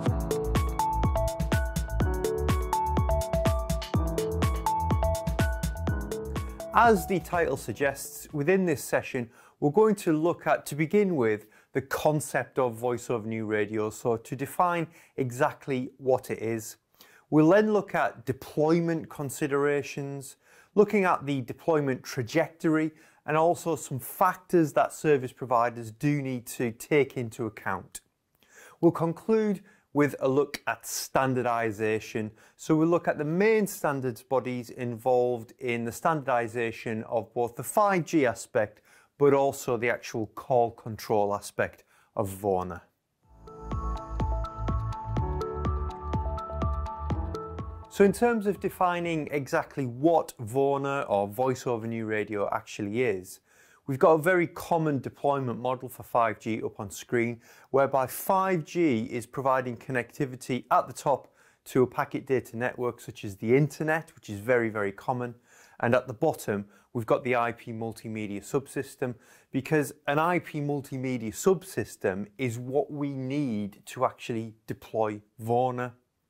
As the title suggests, within this session, we're going to look at, to begin with, the concept of voice over new radio, so to define exactly what it is. We'll then look at deployment considerations, looking at the deployment trajectory, and also some factors that service providers do need to take into account. We'll conclude with a look at standardization. So we'll look at the main standards bodies involved in the standardization of both the 5G aspect, but also the actual call control aspect of VoNR. So in terms of defining exactly what VoNR or voice over new radio actually is, we've got a very common deployment model for 5G up on screen, whereby 5G is providing connectivity at the top to a packet data network such as the internet, which is very, very common. And at the bottom, we've got the IP multimedia subsystem, because an IP multimedia subsystem is what we need to actually deploy VoNR.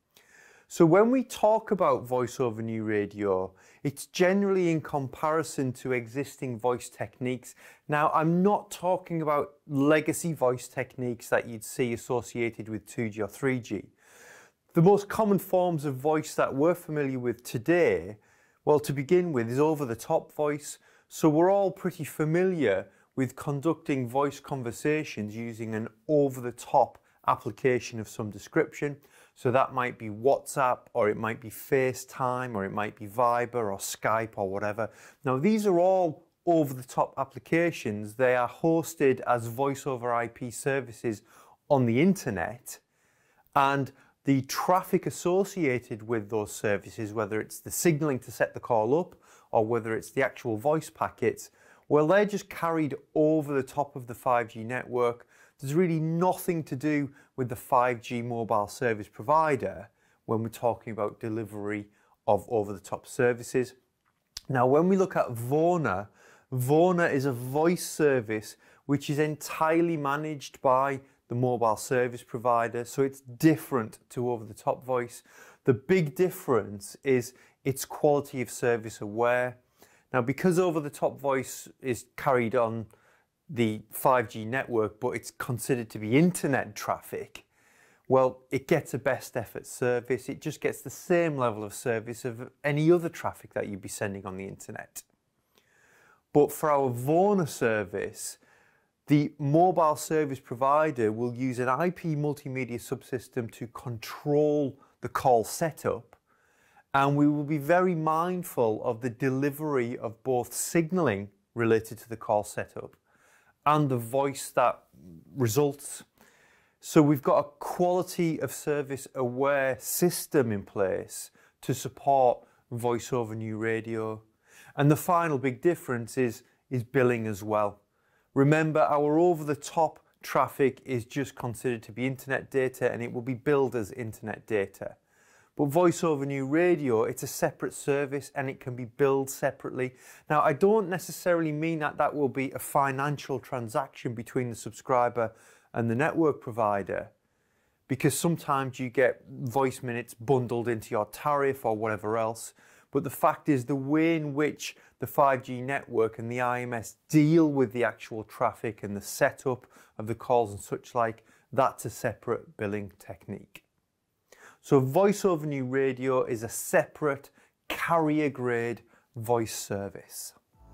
So when we talk about voice over new radio, it's generally in comparison to existing voice techniques. Now, I'm not talking about legacy voice techniques that you'd see associated with 2G or 3G. The most common forms of voice that we're familiar with today, well, to begin with, is over-the-top voice. So we're all pretty familiar with conducting voice conversations using an over-the-top application of some description. So that might be WhatsApp, or it might be FaceTime, or it might be Viber or Skype or whatever. Now, these are all over-the-top applications. They are hosted as voice over IP services on the internet, and the traffic associated with those services, whether it's the signaling to set the call up or whether it's the actual voice packets, well, they're just carried over the top of the 5G network. There's really nothing to do with the 5G mobile service provider when we're talking about delivery of over-the-top services. Now, when we look at VoNR, VoNR is a voice service which is entirely managed by the mobile service provider, so it's different to over-the-top voice. The big difference is its quality of service aware. Now, because over-the-top voice is carried on the 5G network, but it's considered to be internet traffic, well, it gets a best effort service. It just gets the same level of service of any other traffic that you'd be sending on the internet. But for our VoNR service, the mobile service provider will use an IP multimedia subsystem to control the call setup, and we will be very mindful of the delivery of both signaling related to the call setup and the voice that results. So we've got a quality of service aware system in place to support voice over new radio. And the final big difference is billing as well. Remember, our over-the-top traffic is just considered to be internet data, and it will be billed as internet data. But voice over new radio, it's a separate service and it can be billed separately. Now, I don't necessarily mean that that will be a financial transaction between the subscriber and the network provider, because sometimes you get voice minutes bundled into your tariff or whatever else. But the fact is, the way in which the 5G network and the IMS deal with the actual traffic and the setup of the calls and such like, that's a separate billing technique. So voice over new radio is a separate carrier grade voice service.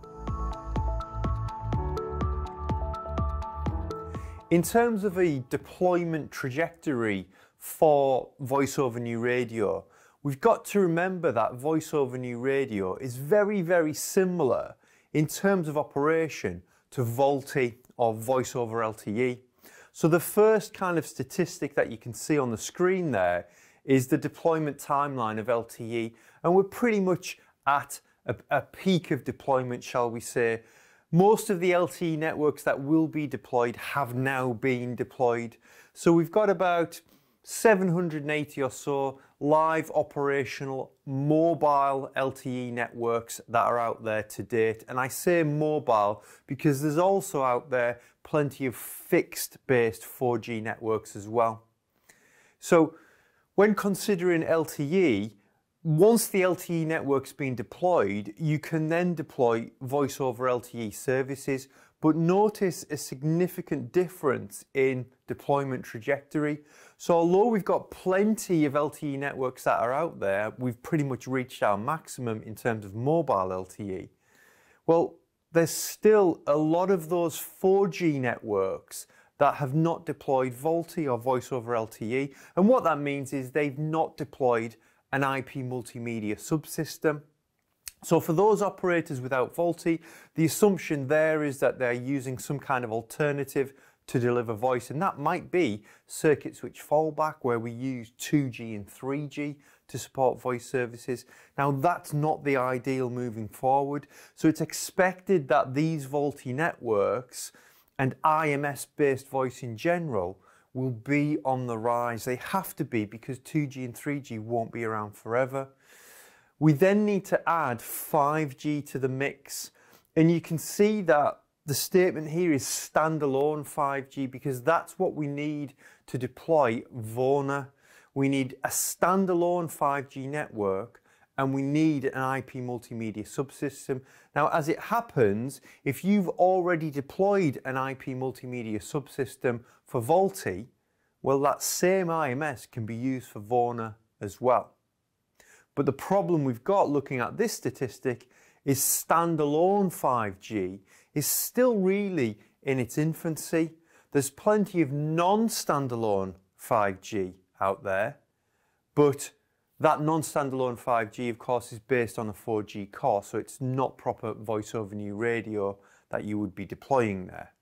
In terms of a deployment trajectory for voice over new radio, we've got to remember that voice over new radio is very, very similar in terms of operation to VoLTE or voice over LTE. So the first kind of statistic that you can see on the screen there is the deployment timeline of LTE, and we're pretty much at a peak of deployment, shall we say. Most of the LTE networks that will be deployed have now been deployed. So we've got about 780 or so live operational mobile LTE networks that are out there to date. And I say mobile because there's also out there plenty of fixed based 4G networks as well. So when considering LTE, once the LTE network's been deployed, you can then deploy voice over LTE services, but notice a significant difference in deployment trajectory. So although we've got plenty of LTE networks that are out there, we've pretty much reached our maximum in terms of mobile LTE. Well, there's still a lot of those 4G networks that have not deployed VoLTE or voice over LTE. And what that means is they've not deployed an IP multimedia subsystem. So for those operators without VoLTE, the assumption there is that they're using some kind of alternative to deliver voice, and that might be circuit switch fallback, where we use 2G and 3G to support voice services. Now that's not the ideal moving forward, so it's expected that these VoLTE networks and IMS-based voice in general will be on the rise. They have to be, because 2G and 3G won't be around forever. We then need to add 5G to the mix, and you can see that the statement here is standalone 5G, because that's what we need to deploy VoNR. We need a standalone 5G network, and we need an IP multimedia subsystem. Now, as it happens, if you've already deployed an IP multimedia subsystem for VoLTE, well, that same IMS can be used for VoNR as well. But the problem we've got looking at this statistic is standalone 5G is still really in its infancy. There's plenty of non-standalone 5G out there, but that non-standalone 5G, of course, is based on a 4G core, so it's not proper voice over new radio that you would be deploying there.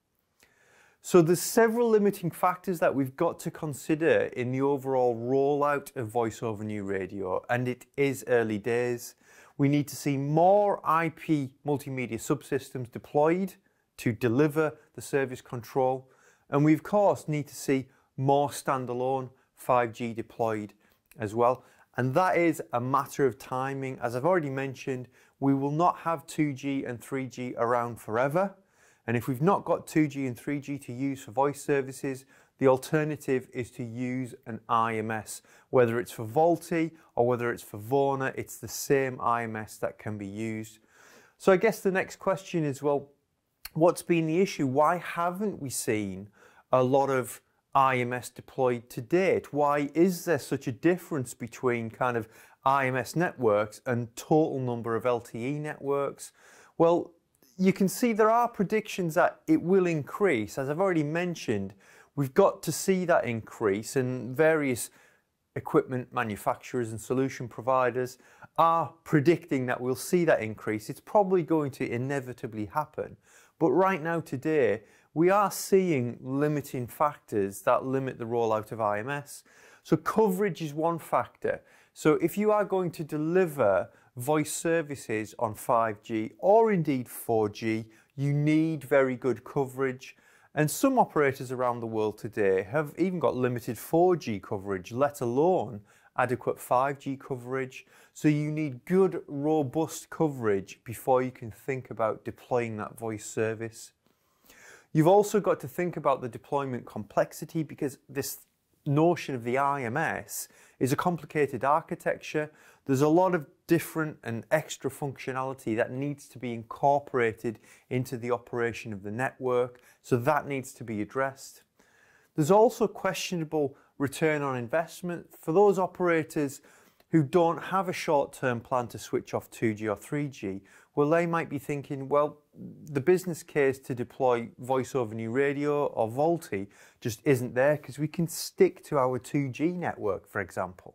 So there's several limiting factors that we've got to consider in the overall rollout of voice over new radio, and it is early days. We need to see more IP multimedia subsystems deployed to deliver the service control, and we of course need to see more standalone 5G deployed as well. And that is a matter of timing. As I've already mentioned, we will not have 2G and 3G around forever. And if we've not got 2G and 3G to use for voice services, the alternative is to use an IMS. Whether it's for VoLTE or whether it's for VoNR, it's the same IMS that can be used. So I guess the next question is, well, what's been the issue? Why haven't we seen a lot of IMS deployed to date? Why is there such a difference between kind of IMS networks and total number of LTE networks? Well, you can see there are predictions that it will increase. As I've already mentioned, we've got to see that increase, and various equipment manufacturers and solution providers are predicting that we'll see that increase. It's probably going to inevitably happen. But right now today, we are seeing limiting factors that limit the rollout of IMS. So coverage is one factor. So if you are going to deliver voice services on 5G or indeed 4G, you need very good coverage. And some operators around the world today have even got limited 4G coverage, let alone adequate 5G coverage. So you need good, robust coverage before you can think about deploying that voice service. You've also got to think about the deployment complexity, because this notion of the IMS is a complicated architecture. There's a lot of different and extra functionality that needs to be incorporated into the operation of the network, so that needs to be addressed. There's also questionable return on investment for those operators who don't have a short-term plan to switch off 2G or 3G. Well, they might be thinking, well, the business case to deploy voice over new radio or VoLTE just isn't there because we can stick to our 2G network, for example.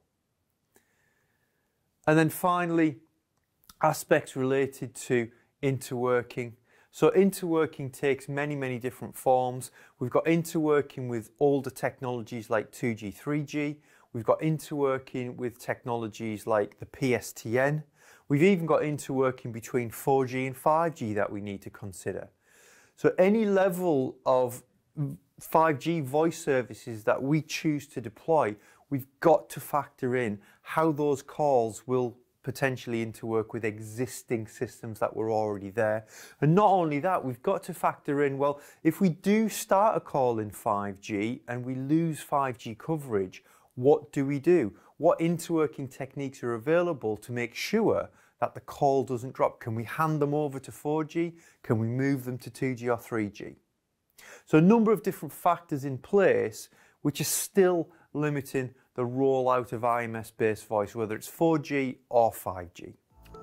And then finally, aspects related to interworking. So interworking takes many, many different forms. We've got interworking with older technologies like 2G, 3G. We've got interworking with technologies like the PSTN. We've even got interworking between 4G and 5G that we need to consider. So any level of 5G voice services that we choose to deploy, we've got to factor in how those calls will potentially interwork with existing systems that were already there. And not only that, we've got to factor in, well, if we do start a call in 5G and we lose 5G coverage, what do we do? What interworking techniques are available to make sure that the call doesn't drop? Can we hand them over to 4G? Can we move them to 2G or 3G? So a number of different factors in place which are still limiting the rollout of IMS-based voice, whether it's 4G or 5G.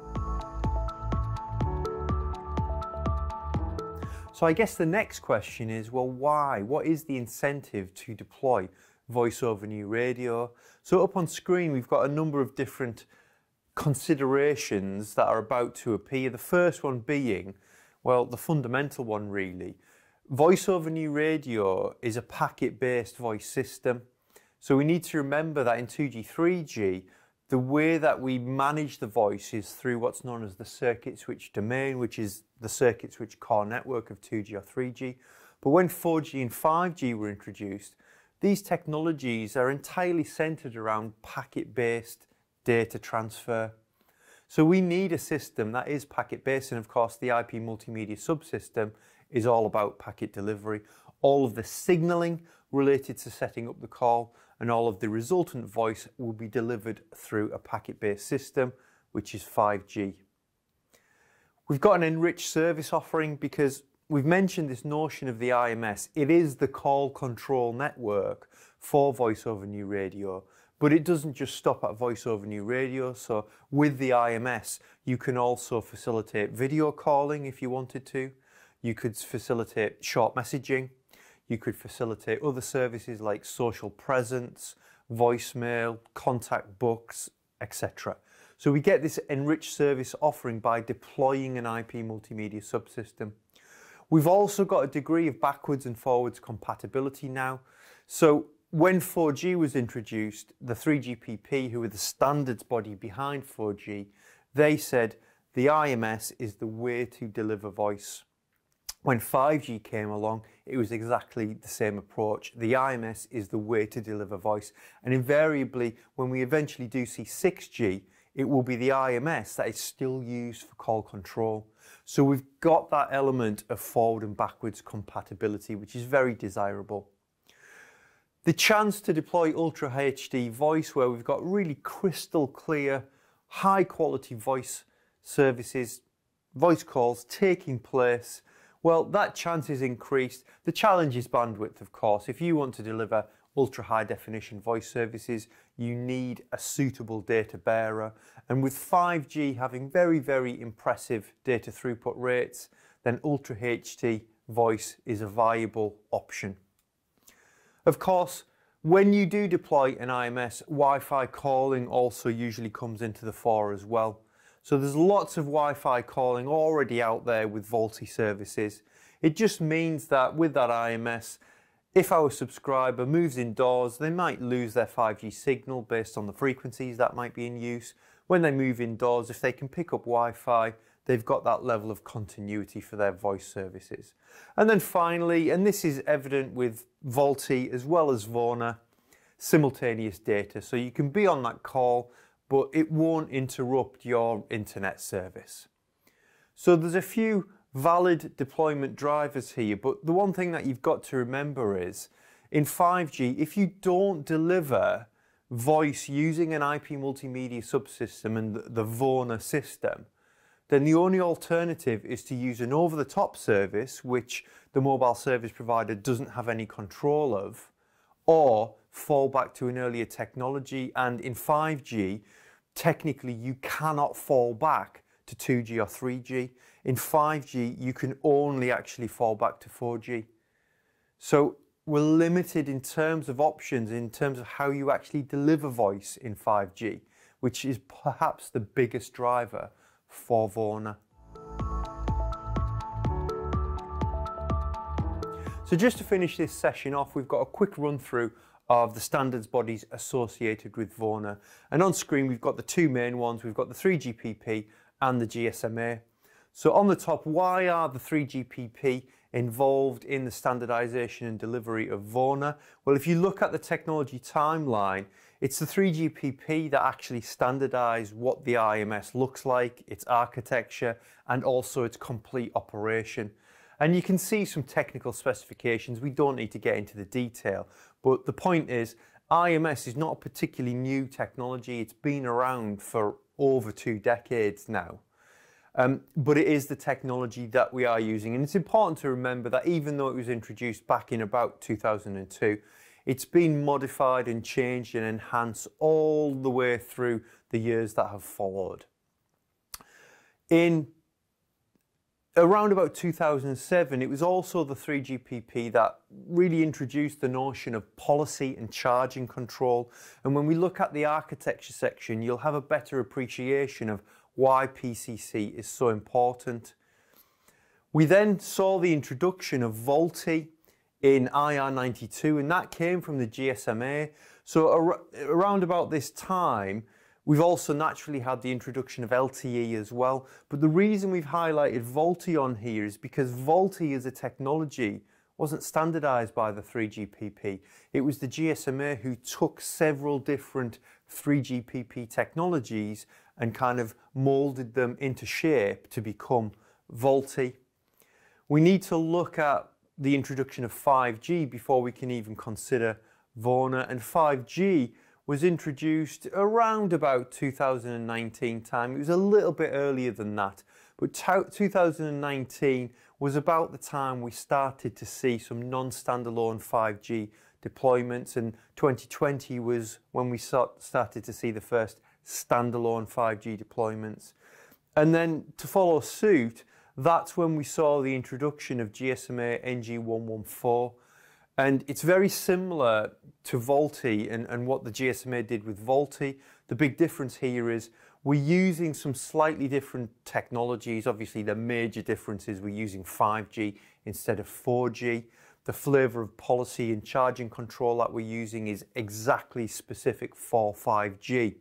So I guess the next question is, well, why? What is the incentive to deploy voice over new radio? So up on screen, we've got a number of different considerations that are about to appear. The first one being, well, the fundamental one really. Voice over new radio is a packet-based voice system. So we need to remember that in 2G, 3G, the way that we manage the voice is through what's known as the circuit switch domain, which is the circuit switch core network of 2G or 3G. But when 4G and 5G were introduced, these technologies are entirely centered around packet-based data transfer. So we need a system that is packet-based, and of course the IP multimedia subsystem is all about packet delivery. All of the signaling related to setting up the call and all of the resultant voice will be delivered through a packet-based system, which is 5G. We've got an enriched service offering because we've mentioned this notion of the IMS. It is the call control network for voice over new radio, but it doesn't just stop at voice over new radio. So with the IMS, you can also facilitate video calling if you wanted to. You could facilitate short messaging. You could facilitate other services like social presence, voicemail, contact books, etc. So we get this enriched service offering by deploying an IP multimedia subsystem. We've also got a degree of backwards and forwards compatibility now. So when 4G was introduced, the 3GPP, who were the standards body behind 4G, they said the IMS is the way to deliver voice. When 5G came along, it was exactly the same approach. The IMS is the way to deliver voice. And invariably, when we eventually do see 6G, it will be the IMS that is still used for call control. So we've got that element of forward and backwards compatibility, which is very desirable. The chance to deploy Ultra HD voice, where we've got really crystal clear, high quality voice services, voice calls taking place, well, that chance is increased. The challenge is bandwidth, of course. If you want to deliver ultra high definition voice services, you need a suitable data bearer. And with 5G having very, very impressive data throughput rates, then Ultra HD voice is a viable option. Of course, when you do deploy an IMS, Wi-Fi calling also usually comes into the fore as well. So there's lots of Wi-Fi calling already out there with VoLTE services. It just means that with that IMS, if our subscriber moves indoors, they might lose their 5G signal based on the frequencies that might be in use. When they move indoors, if they can pick up Wi-Fi, they've got that level of continuity for their voice services. And then finally, and this is evident with VoLTE as well as VoNR, simultaneous data. So you can be on that call, but it won't interrupt your internet service. So there's a few valid deployment drivers here, but the one thing that you've got to remember is, in 5G, if you don't deliver voice using an IP multimedia subsystem and the VoNR system, then the only alternative is to use an over-the-top service, which the mobile service provider doesn't have any control of, or fall back to an earlier technology. And in 5G, technically you cannot fall back to 2G or 3G. In 5G, you can only actually fall back to 4G. So we're limited in terms of options, in terms of how you actually deliver voice in 5G, which is perhaps the biggest driver for VoNR. So just to finish this session off, we've got a quick run through of the standards bodies associated with VoNR. And on screen, we've got the two main ones. We've got the 3GPP and the GSMA. So on the top, why are the 3GPP involved in the standardization and delivery of VoNR? Well, if you look at the technology timeline, it's the 3GPP that actually standardized what the IMS looks like, its architecture, and also its complete operation. And you can see some technical specifications. We don't need to get into the detail, but the point is, IMS is not a particularly new technology. It's been around for over 2 decades now. But it is the technology that we are using. And it's important to remember that even though it was introduced back in about 2002, it's been modified and changed and enhanced all the way through the years that have followed. In around about 2007, it was also the 3GPP that really introduced the notion of policy and charging control. And when we look at the architecture section, you'll have a better appreciation of why PCC is so important. We then saw the introduction of VoLTE in IR92, and that came from the GSMA. So around about this time, we've also naturally had the introduction of LTE as well. But the reason we've highlighted VoLTE on here is because VoLTE as a technology wasn't standardized by the 3GPP. It was the GSMA who took several different 3GPP technologies and kind of molded them into shape to become VoLTE. We need to look at the introduction of 5G before we can even consider VoNR, and 5G was introduced around about 2019 time. It was a little bit earlier than that, but 2019 was about the time we started to see some non-standalone 5G deployments, and 2020 was when we started to see the first standalone 5G deployments. And then to follow suit, that's when we saw the introduction of GSMA NG114. And it's very similar to VoLTE and what the GSMA did with VoLTE. The big difference here is we're using some slightly different technologies. Obviously, the major difference is we're using 5G instead of 4G. The flavour of policy and charging control that we're using is exactly specific for 5G.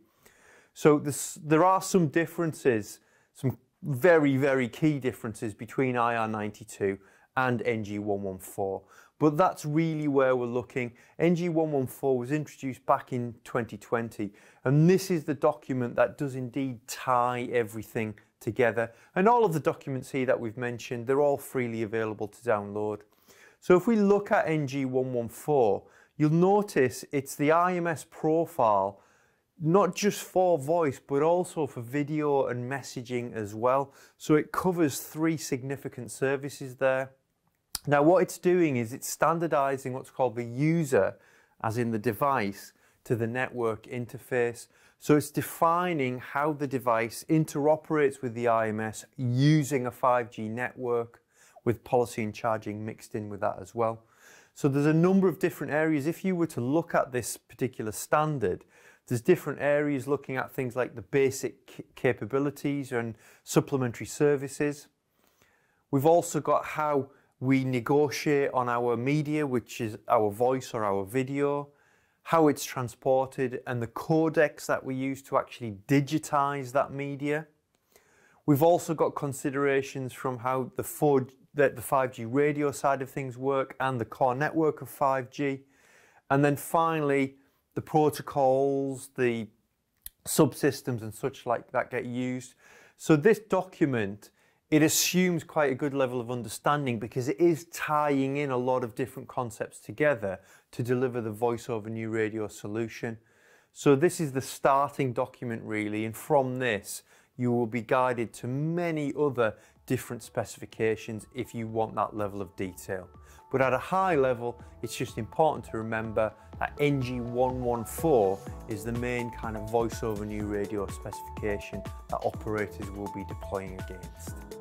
So there are some differences, some very, very key differences between IR92 and NG114. But that's really where we're looking. NG114 was introduced back in 2020, and this is the document that does indeed tie everything together. And all of the documents here that we've mentioned, they're all freely available to download. So if we look at NG114, you'll notice it's the IMS profile, not just for voice, but also for video and messaging as well. So it covers 3 significant services there. Now what it's doing is it's standardizing what's called the user, as in the device, to the network interface. So it's defining how the device interoperates with the IMS using a 5G network, with policy and charging mixed in with that as well. So there's a number of different areas. If you were to look at this particular standard, there's different areas looking at things like the basic capabilities and supplementary services. We've also got how we negotiate on our media, which is our voice or our video, how it's transported, and the codecs that we use to actually digitize that media. We've also got considerations from how the 5G radio side of things work and the core network of 5G. And then finally, the protocols, the subsystems and such like that get used. So this document, it assumes quite a good level of understanding because it is tying in a lot of different concepts together to deliver the voice over new radio solution. So this is the starting document really, and from this you will be guided to many other different specifications if you want that level of detail. But at a high level, it's just important to remember that NG114 is the main kind of voice over new radio specification that operators will be deploying against.